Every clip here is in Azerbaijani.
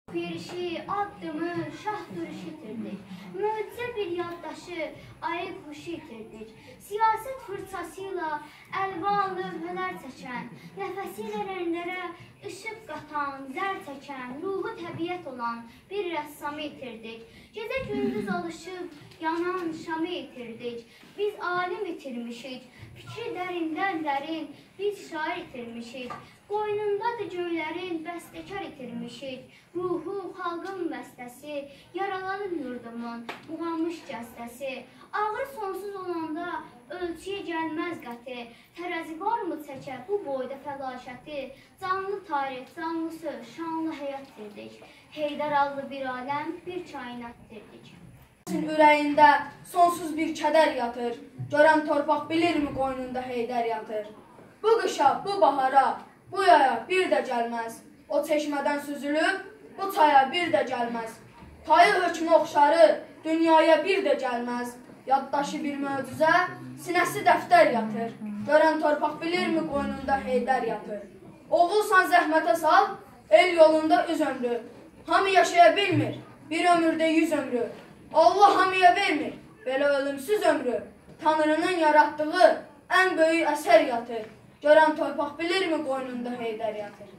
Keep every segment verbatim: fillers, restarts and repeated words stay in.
Yerişi, addımı, şah duruşu itirdik. Möcüzə bir yaddaşı, ayı quşu itirdik. Siyaset fırçasıyla əlvan lövhələr çəkən, nəfəsilə rənglərə ışıq qatan, zər çəkən, ruhu təbiət olan bir rəssamı itirdik. Gecə gündüz alışıb yanan şamı itirdik. Biz alim itirmişik, fikri dərindən dərin, biz şair itirmişik. Qoynundadır göylərin bəstəkar itirmişik. Ruhu, xalqın bəstəsi, yaralanır yurdumun, buğanmış gəstəsi. Ağır sonsuz olanda ölçüyə gəlməz qəti. Tərəzi var mı çəkə bu boyda fəlakəti? Canlı tarix, canlı söz, şanlı həyat dirdik. Heydər adlı bir aləm, bir kainat dirdik. Ürəyində sonsuz bir kədər yatır. Görən torpaq bilirmi qoynunda Heydər yatır? Bu qışa, bu bahara, bu yaya bir də gəlməz. O çeşmədən süzülüb, bu çaya bir də gəlməz. Tayı hökmü oxşarı, dünyaya bir də gəlməz. Yaddaşı bir möcüzə, sinəsi dəftər yatır. Görən torpaq bilirmi qoynunda Heydər yatır? Oğulsan zəhmətə sal, el yolunda üz ömrü. Hamı yaşaya bilmir, bir ömürdə yüz ömrü. Allah hamıya vermir, belə ölümsüz ömrü. Tanrının yaratdığı ən böyük əsər yatır. Görən torpaq bilirmi qoynunda Heydər yatır?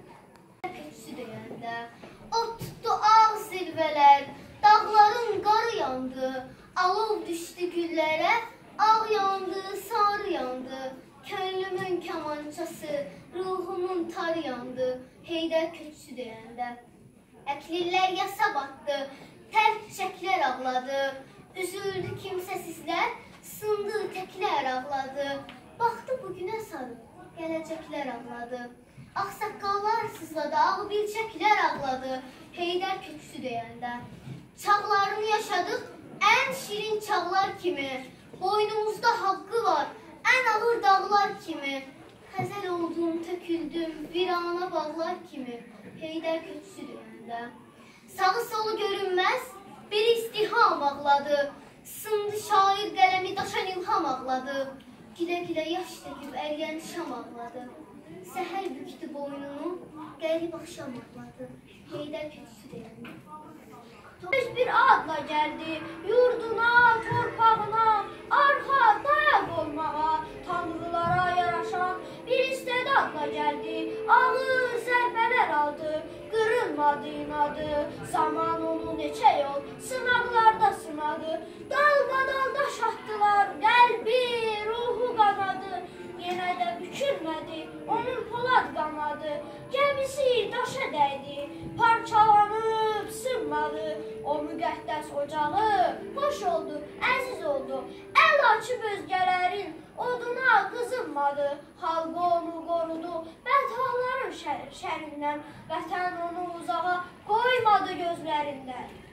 Köksü deyəndə, ot tutdu ağ zirvələr, dağların qarı yandı, alov düşdü güllərə, ağ yandı, sarı yandı, könlümün kamançası, ruhumun tarı yandı, Heydər köksü deyəndə. Əklillər yasa batdı, tərk çəklər ağladı, üzüldü kimsəsizlər, sındı təklər ağladı, baxdı bugünə sarı, gələcəklər ağladı. Ağsaqqallar sızladı, ağ bilçəklər ağladı, Heydər köksü deyəndə. Çağlarını yaşadıq, ən şirin çağlar kimi, boynumuzda haqqı var, ən ağır dağlar kimi. Xəzəl oldum, töküldüm, virana bağlar kimi, Heydər köksü deyəndə. Sağı solu görünməz, bir istiham ağladı, sındı şair qələmi daşan ilham ağladı. Gilə-gilə yaş töküb əriyən şam ağladı. Səhər büktü boynunu, qərib axşam ağladı. Heydər köksü deyəndə. Öz bir adla gəldi, yurduna, torpağına, arxa dayaq olmağa, tanrılara yaraşan bir istedadla gəldi. Ağır zərbələr aldı, qırılmadı inadı, zaman onu neçə yol sınaqlarda sınadı. Dalbadal daş atdılar, qəlbi, ruhu qanadı, yenə də bükülmədi, onun polad qanadı. Gəmisi daşa dəydi, parçalanıb sınmadı, o müqəddəs ocağı hoş oldu, əziz oldu. Əl açıb özgələrin oduna qızınmadı, xalqı onu qorudu, bədhaların şərindən, vətən onu uzağa qoymadı gözlərindən.